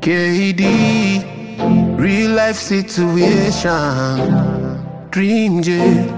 KD, real life situation, Dream J.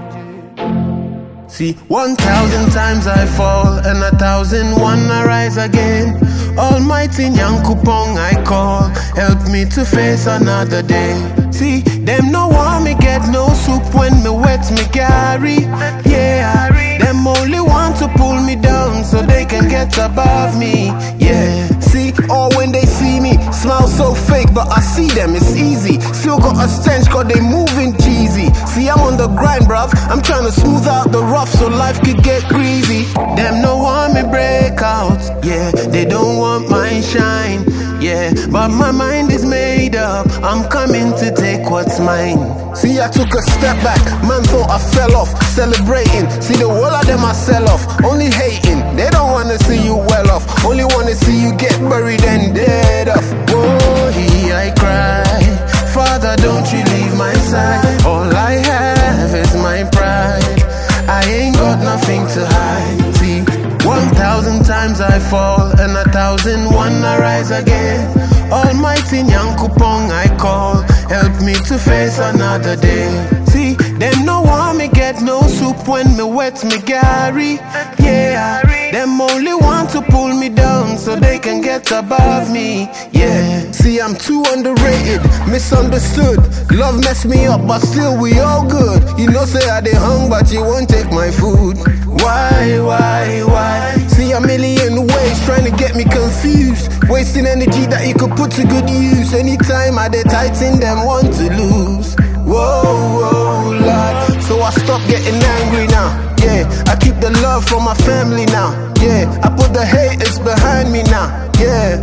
See, 1,000 times I fall and 1,001 I rise again. Almighty Nyankopong I call, help me to face another day. See, them no want me get no soup when me wet me carry. Yeah, them only want to pull me down so they can get above me. Yeah, see, or when they see me, smile so fake, but I see them, it's easy. Still got a stench cause they moving cheesy. See, I'm on the grind, bruv, I'm trying to smooth out the rough so life could get greasy. Them no want me break out, yeah, they don't want my shine. Yeah, but my mind is made up, I'm coming to take what's mine. See, I took a step back, man thought I fell off. Celebrating, see the whole of them I sell off. Only hating, they don't wanna see you well off. Only wanna see you get buried and dead off. Oh, I cry, Father, don't you leave my side. All I have is my pride, I ain't got nothing to hide. See, 1,000 times I fall and 1,001 I rise again. Almighty Nyankopong I call, help me to face another day. See, them no want me get no soup when me wet me gary. Yeah, them only want to pull me down so they can get above me. Yeah, see, I'm too underrated, misunderstood. Love messed me up, but still we all good. You know, say I dey hung, but you won't take my food. Why? See, a million ways trying to get me confused, wasting energy that you could put to good use. Anytime I dey tighten, them want to lose. Whoa, Lord. So I stop getting angry now. Yeah, I keep the love for my family now. Yeah, I put the haters behind me now. Yeah,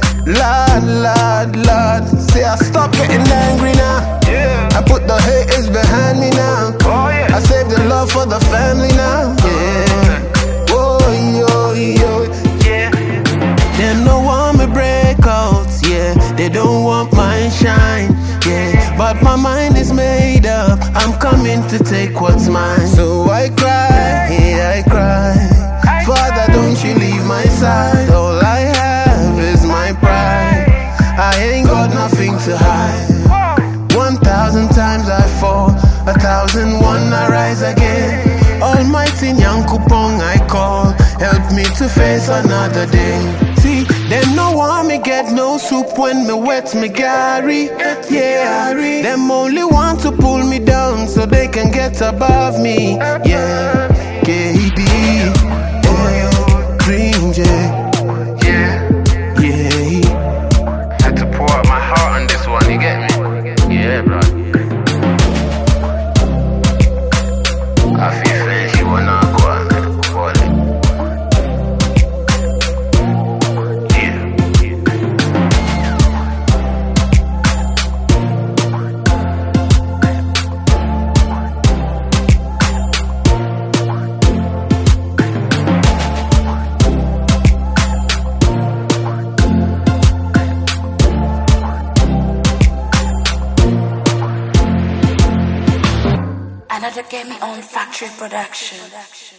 Lord. Say I stop getting angry now. Yeah, I put the haters behind me now. Oh yeah, I save the love for the family now. Yeah. Yo, yeah. Them no want me break out, yeah. They don't want my shine, yeah. But my mind is made up, I'm coming to take what's mine. So I cry, yeah, I cry. Father, don't you leave my side. All I have is my pride, I ain't got nothing to hide. 1,000 times I fall, 1,001 I rise again. Almighty Nyankopong I call, help me to face another day. See, them no want me get no soup when me wet me gary. Yeah, them only want to pull me down so they can get above me. Yeah, KD, Dream J. Yeah, had to pour out my heart on this one, you get me? Yeah, bro. I feel friends, you wanna go and call it. Another Game On Factory production.